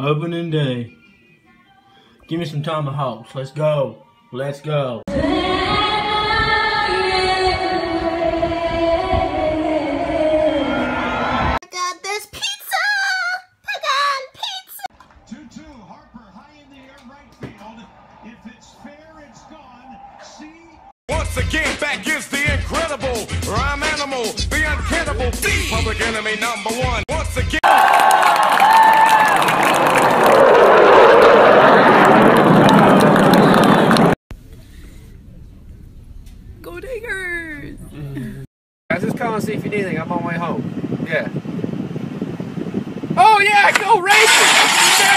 Opening day. Give me some tomahawks. Let's go. Let's go. I got this pizza! Pagan pizza! 2-2, Harper high in the air right field. If it's fair, it's gone. See? Once again, back is the incredible rhyme animal, the uncannibal, the public enemy #1. Once again. Go Tigers! I was just calling to see if you need anything. I'm on my way home. Yeah. Oh yeah, go Racers!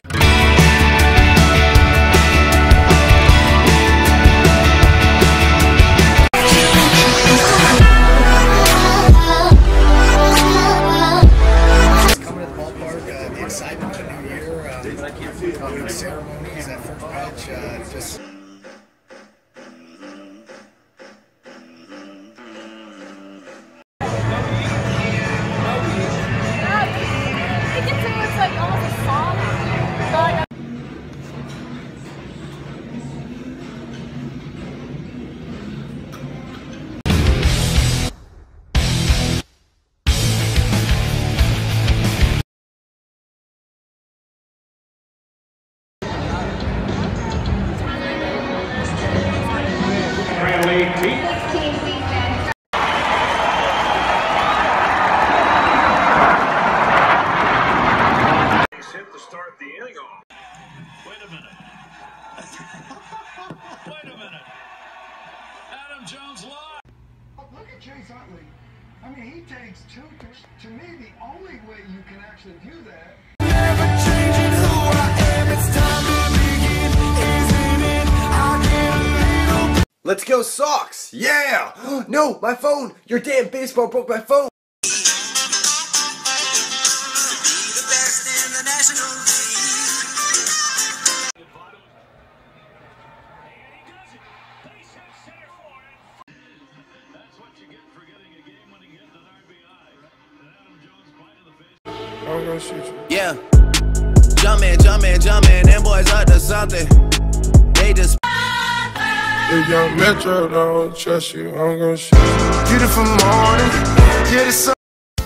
Coming to the ballpark, the excitement of the new year, ceremonies at first pitch, just. Hit to start the inning off. Wait a minute. Wait a minute. Adam Jones live. Look at Chase Utley. I mean, he takes two. To me, the only way you can actually view that. Let's go Sox! Yeah! No, my phone! Your damn baseball broke my phone! I'm gonna shoot you. Yeah. Jumpin', them boys up to something. They just. If Young Metro don't trust you, I'm gonna shoot you. Beautiful morning, yeah, the sun.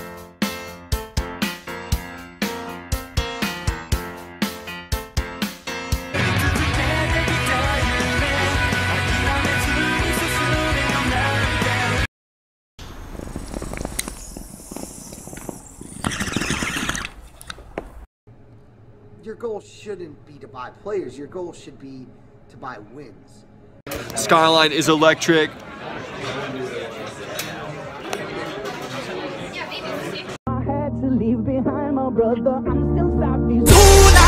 Your goal shouldn't be to buy players. Your goal should be to buy wins. Skyline is electric. I had to leave behind my brother. I'm still